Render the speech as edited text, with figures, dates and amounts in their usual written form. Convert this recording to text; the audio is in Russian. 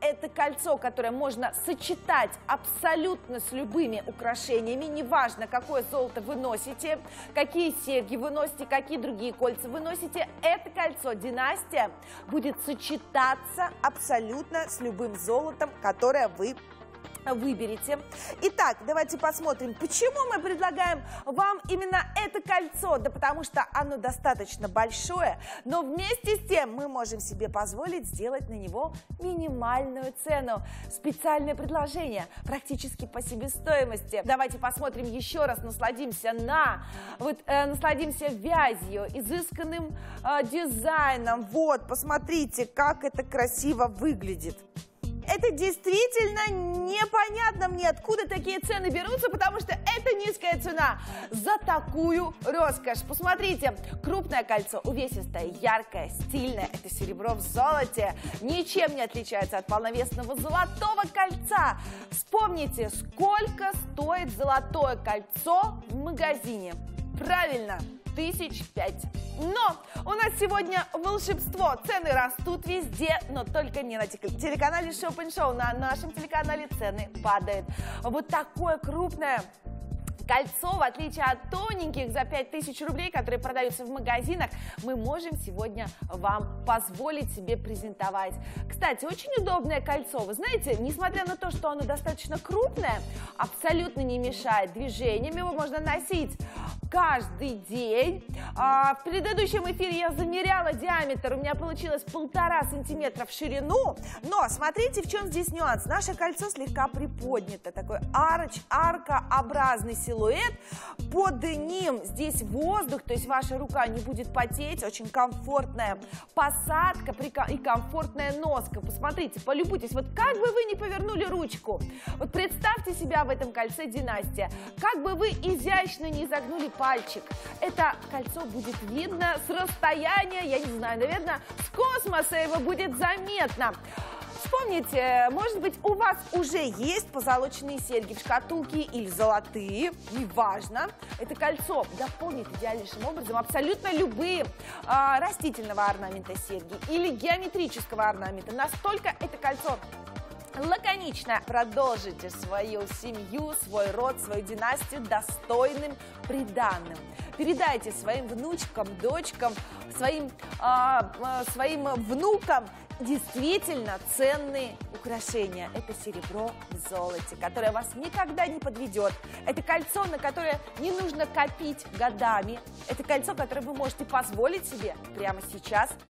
это кольцо, которое можно сочетать абсолютно с любыми украшениями, неважно, какое золото вы носите, какие серьги вы носите, какие другие кольца вы носите, это кольцо «Династия» будет сочетаться абсолютно с любым золотом, которое вы выберете. Итак, давайте посмотрим, почему мы предлагаем вам именно это кольцо. Да потому что оно достаточно большое, но вместе с тем мы можем себе позволить сделать на него минимальную цену. Специальное предложение практически по себестоимости. Давайте посмотрим еще раз, насладимся вязью, изысканным дизайном. Вот, посмотрите, как это красиво выглядит. Это действительно непонятно мне, откуда такие цены берутся, потому что это низкая цена за такую роскошь. Посмотрите, крупное кольцо, увесистое, яркое, стильное. Это серебро в золоте. Ничем не отличается от полновесного золотого кольца. Вспомните, сколько стоит золотое кольцо в магазине. Правильно, 1005. Но у нас сегодня волшебство. Цены растут везде, но только не на телеканале Шопен-Шоу. На нашем телеканале цены падают. Вот такое крупное кольцо, в отличие от тоненьких за 5000 рублей, которые продаются в магазинах, мы можем сегодня вам позволить себе презентовать. Кстати, очень удобное кольцо. Вы знаете, несмотря на то, что оно достаточно крупное, абсолютно не мешает движениям. Его можно носить каждый день. В предыдущем эфире я замеряла диаметр, у меня получилось 1,5 сантиметра в ширину. Но смотрите, в чем здесь нюанс. Наше кольцо слегка приподнято, такой аркообразный силуэт. Под ним здесь воздух, то есть ваша рука не будет потеть. Очень комфортная посадка и комфортная носка. Посмотрите, полюбуйтесь. Вот как бы вы ни повернули ручку, вот представьте себя в этом кольце «Династия». Как бы вы изящно не загнули пальчик, это кольцо будет видно с расстояния, я не знаю, наверное, с космоса его будет заметно. Вспомните, может быть, у вас уже есть позолоченные серьги в шкатулке или золотые, неважно. Это кольцо дополнит идеальнейшим образом абсолютно любые растительного орнамента серьги или геометрического орнамента. Настолько это кольцо лаконично. Продолжите свою семью, свой род, свою династию достойным приданным. Передайте своим внучкам, дочкам, своим внукам действительно ценные украшения. Это серебро в золоте, которое вас никогда не подведет. Это кольцо, на которое не нужно копить годами. Это кольцо, которое вы можете позволить себе прямо сейчас.